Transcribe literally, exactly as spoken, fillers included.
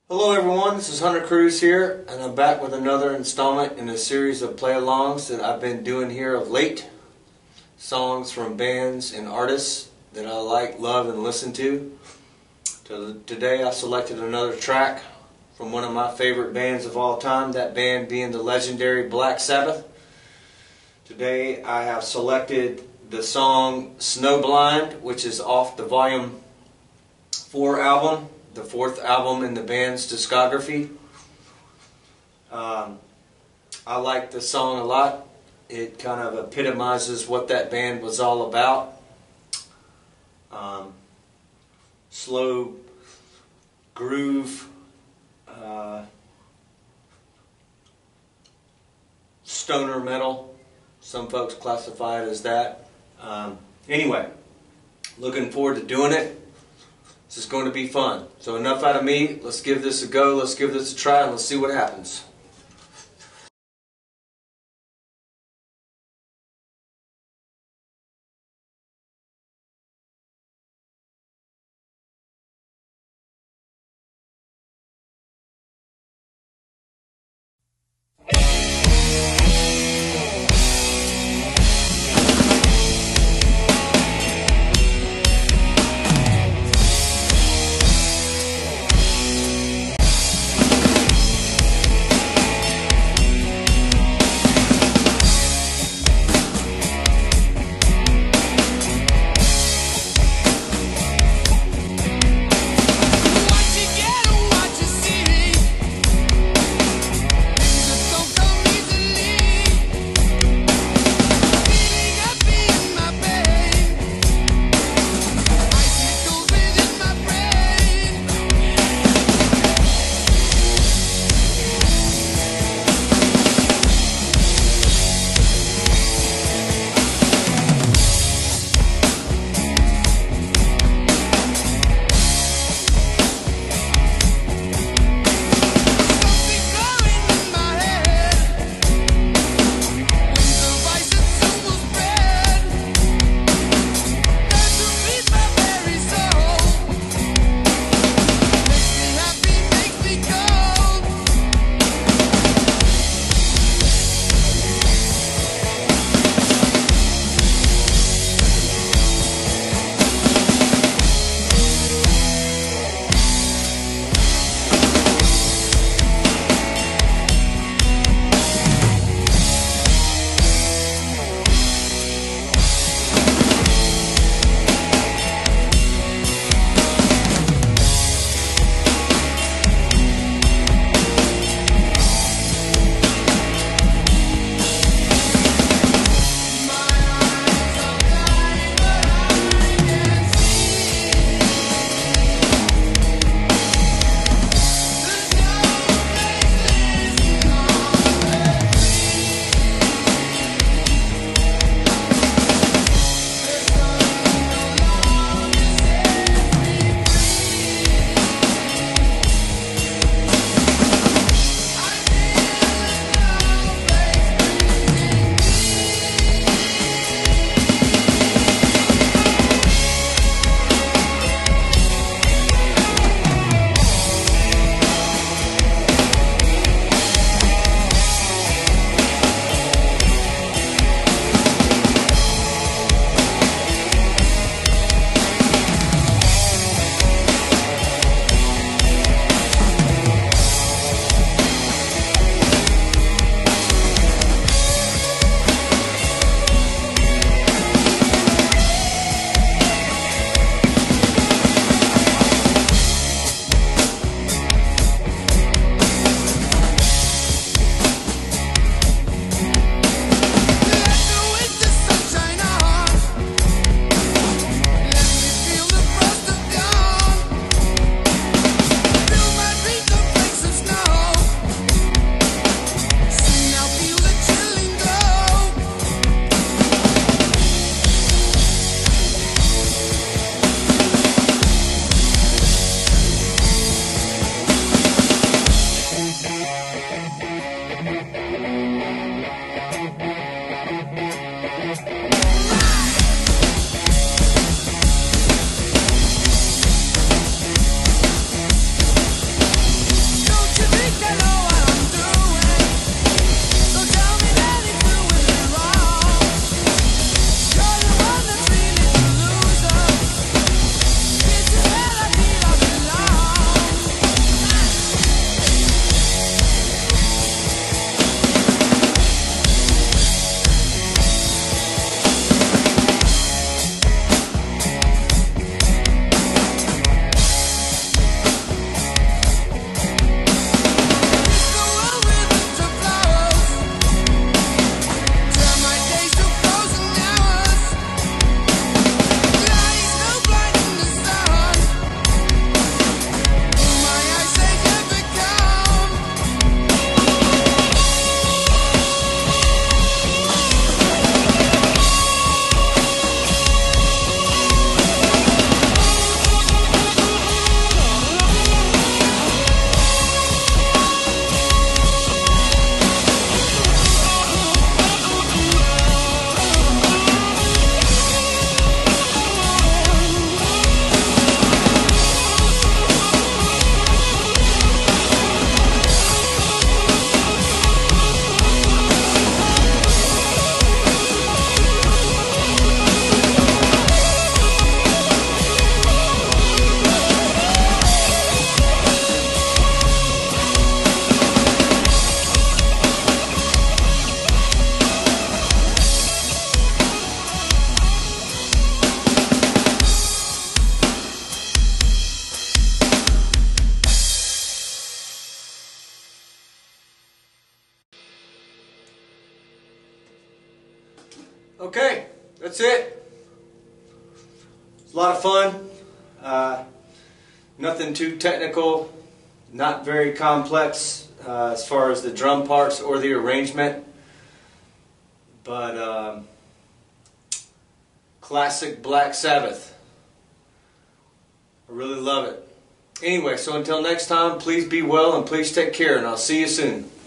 Hello everyone, this is Hunter Cruz here, and I'm back with another installment in a series of play-alongs that I've been doing here of late. Songs from bands and artists that I like, love, and listen to. Today I selected another track from one of my favorite bands of all time, that band being the legendary Black Sabbath. Today I have selected the song Snowblind, which is off the Volume four album, the fourth album in the band's discography. Um, I like the song a lot. It kind of epitomizes what that band was all about. Um, slow groove, uh, stoner metal. Some folks classify it as that. Um, anyway, looking forward to doing it. This is going to be fun. So enough out of me. Let's give this a go. Let's give this a try and let's see what happens. that's it. It's a lot of fun. Uh, nothing too technical, not very complex uh, as far as the drum parts or the arrangement. But um, classic Black Sabbath. I really love it. Anyway, so until next time, please be well and please take care, and I'll see you soon.